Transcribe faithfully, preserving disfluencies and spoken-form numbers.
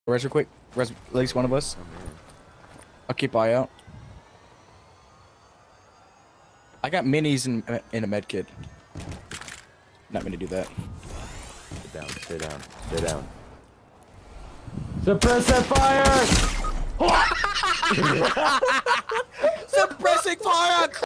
Res real quick. Res at least one of us. Oh, man. I'll keep eye out. I got minis in, in a med kit. Not gonna do that. Sit down, sit down, sit down. Suppressive fire! Suppressing fire!